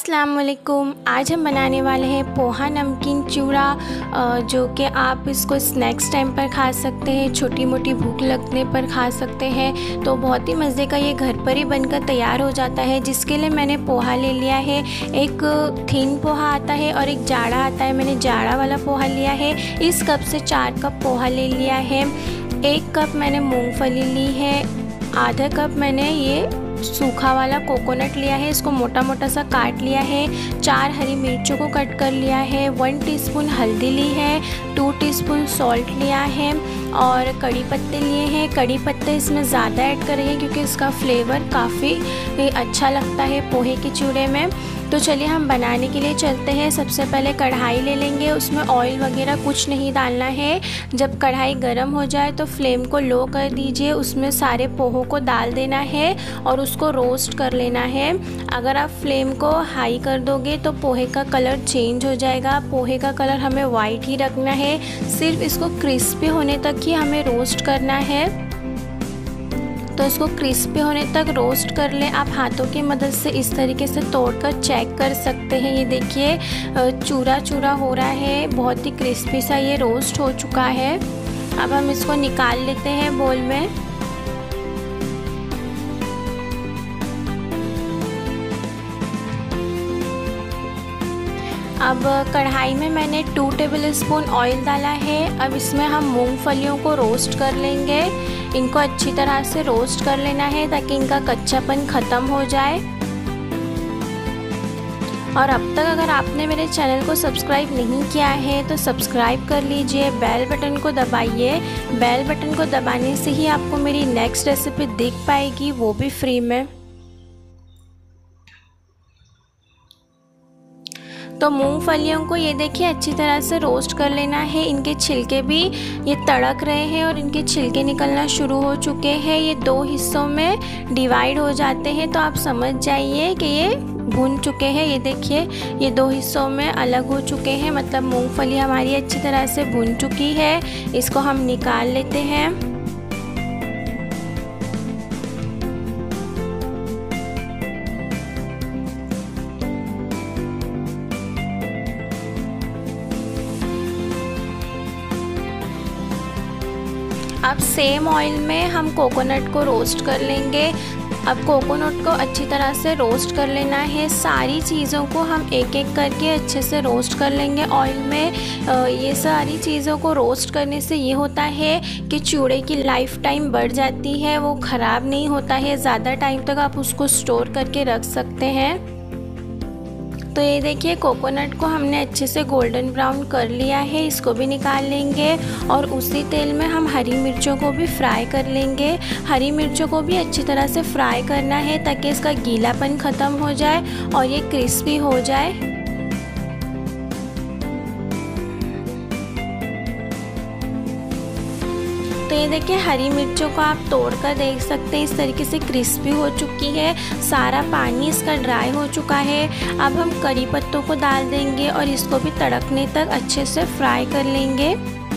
अस्सलाम वालेकुम। आज हम बनाने वाले हैं पोहा नमकीन चूड़ा, जो कि आप इसको स्नैक्स टाइम पर खा सकते हैं, छोटी मोटी भूख लगने पर खा सकते हैं। तो बहुत ही मज़े का ये घर पर ही बनकर तैयार हो जाता है। जिसके लिए मैंने पोहा ले लिया है। एक थिन पोहा आता है और एक जाड़ा आता है। मैंने जाड़ा वाला पोहा लिया है। इस कप से 4 कप पोहा ले लिया है। 1 कप मैंने मूंगफली ली है। आधा कप मैंने ये सूखा वाला कोकोनट लिया है, इसको मोटा मोटा सा काट लिया है। 4 हरी मिर्चों को कट कर लिया है। 1 टीस्पून हल्दी ली है। 2 टीस्पून सॉल्ट लिया है और कड़ी पत्ते लिए हैं। कड़ी पत्ते इसमें ज़्यादा ऐड करेंगे क्योंकि इसका फ्लेवर काफ़ी अच्छा लगता है पोहे के चूड़े में। तो चलिए हम बनाने के लिए चलते हैं। सबसे पहले कढ़ाई ले लेंगे, उसमें ऑयल वगैरह कुछ नहीं डालना है। जब कढ़ाई गर्म हो जाए तो फ्लेम को लो कर दीजिए, उसमें सारे पोहों को डाल देना है और उसको रोस्ट कर लेना है। अगर आप फ्लेम को हाई कर दोगे तो पोहे का कलर चेंज हो जाएगा। पोहे का कलर हमें वाइट ही रखना है, सिर्फ इसको क्रिस्पी होने तक ही हमें रोस्ट करना है। तो इसको क्रिस्पी होने तक रोस्ट कर लें। आप हाथों की मदद से इस तरीके से तोड़कर चेक कर सकते हैं। ये देखिए चूरा चूरा हो रहा है, बहुत ही क्रिस्पी सा ये रोस्ट हो चुका है। अब हम इसको निकाल लेते हैं बोल में। अब कढ़ाई में मैंने 2 टेबलस्पून ऑयल डाला है। अब इसमें हम मूंगफलियों को रोस्ट कर लेंगे। इनको अच्छी तरह से रोस्ट कर लेना है ताकि इनका कच्चापन ख़त्म हो जाए। और अब तक अगर आपने मेरे चैनल को सब्सक्राइब नहीं किया है तो सब्सक्राइब कर लीजिए, बेल बटन को दबाइए। बेल बटन को दबाने से ही आपको मेरी नेक्स्ट रेसिपी दिख पाएगी, वो भी फ्री में। तो मूंगफलियों को ये देखिए अच्छी तरह से रोस्ट कर लेना है। इनके छिलके भी ये तड़क रहे हैं और इनके छिलके निकलना शुरू हो चुके हैं। ये 2 हिस्सों में डिवाइड हो जाते हैं, तो आप समझ जाइए कि ये भुन चुके हैं। ये देखिए ये 2 हिस्सों में अलग हो चुके हैं, मतलब मूंगफली हमारी अच्छी तरह से भुन चुकी है। इसको हम निकाल लेते हैं। अब सेम ऑयल में हम कोकोनट को रोस्ट कर लेंगे। अब कोकोनट को अच्छी तरह से रोस्ट कर लेना है। सारी चीज़ों को हम एक एक करके अच्छे से रोस्ट कर लेंगे ऑयल में। ये सारी चीज़ों को रोस्ट करने से ये होता है कि चूड़े की लाइफ टाइम बढ़ जाती है, वो ख़राब नहीं होता है। ज़्यादा टाइम तक आप उसको स्टोर करके रख सकते हैं। तो ये देखिए कोकोनट को हमने अच्छे से गोल्डन ब्राउन कर लिया है, इसको भी निकाल लेंगे। और उसी तेल में हम हरी मिर्चों को भी फ्राई कर लेंगे। हरी मिर्चों को भी अच्छी तरह से फ्राई करना है ताकि इसका गीलापन ख़त्म हो जाए और ये क्रिस्पी हो जाए। तो ये देखिए हरी मिर्चों को आप तोड़कर देख सकते हैं, इस तरीके से क्रिस्पी हो चुकी है। सारा पानी इसका ड्राई हो चुका है। अब हम करी पत्तों को डाल देंगे और इसको भी तड़कने तक अच्छे से फ्राई कर लेंगे।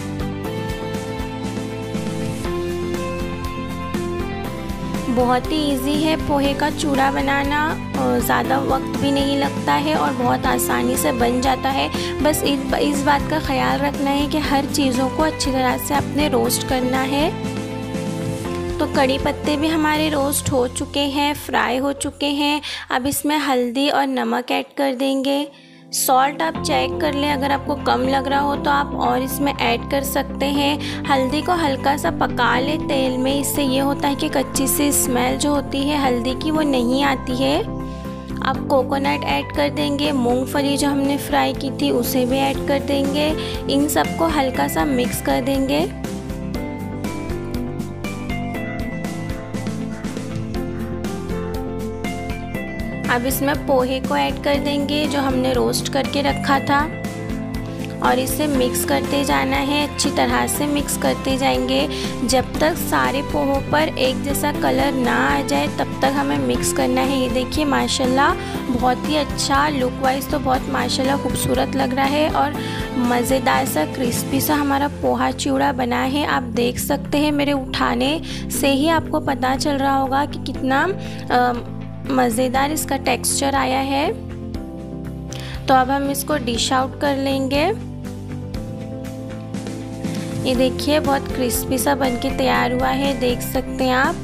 बहुत ही इजी है पोहे का चूड़ा बनाना, ज़्यादा वक्त भी नहीं लगता है और बहुत आसानी से बन जाता है। बस इस बात का ख्याल रखना है कि हर चीज़ों को अच्छी तरह से आपने रोस्ट करना है। तो कड़ी पत्ते भी हमारे रोस्ट हो चुके हैं, फ्राई हो चुके हैं। अब इसमें हल्दी और नमक ऐड कर देंगे। सॉल्ट आप चेक कर लें, अगर आपको कम लग रहा हो तो आप और इसमें ऐड कर सकते हैं। हल्दी को हल्का सा पका लें तेल में, इससे ये होता है कि कच्ची सी स्मेल जो होती है हल्दी की वो नहीं आती है। अब कोकोनट ऐड कर देंगे। मूंगफली जो हमने फ्राई की थी उसे भी ऐड कर देंगे। इन सबको हल्का सा मिक्स कर देंगे। अब इसमें पोहे को ऐड कर देंगे जो हमने रोस्ट करके रखा था और इसे मिक्स करते जाना है। अच्छी तरह से मिक्स करते जाएंगे जब तक सारे पोहों पर एक जैसा कलर ना आ जाए, तब तक हमें मिक्स करना है। ये देखिए माशाल्लाह बहुत ही अच्छा, लुक वाइज तो बहुत माशाल्लाह खूबसूरत लग रहा है और मज़ेदार सा क्रिस्पी सा हमारा पोहा चिवड़ा बना है। आप देख सकते हैं, मेरे उठाने से ही आपको पता चल रहा होगा कि कितना मज़ेदार इसका टेक्सचर आया है। तो अब हम इसको डिश आउट कर लेंगे। ये देखिए बहुत क्रिस्पी सा बनके तैयार हुआ है, देख सकते हैं आप।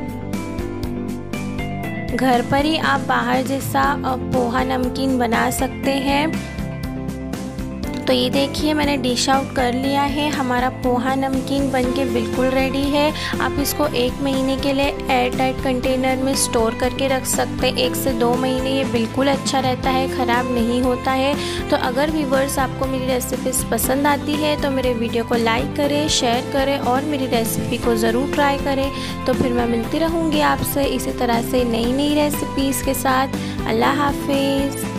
घर पर ही आप बाहर जैसा पोहा नमकीन बना सकते हैं। तो ये देखिए मैंने डिश आउट कर लिया है। हमारा पोहा नमकीन बनके बिल्कुल रेडी है। आप इसको 1 महीने के लिए एयर टाइट कंटेनर में स्टोर करके रख सकते हैं। 1 से 2 महीने ये बिल्कुल अच्छा रहता है, ख़राब नहीं होता है। तो अगर व्यूअर्स आपको मेरी रेसिपीज़ पसंद आती है तो मेरे वीडियो को लाइक करें, शेयर करें और मेरी रेसिपी को ज़रूर ट्राई करें। तो फिर मैं मिलती रहूँगी आपसे इसी तरह से नई नई रेसिपीज़ के साथ। अल्लाह हाफिज़।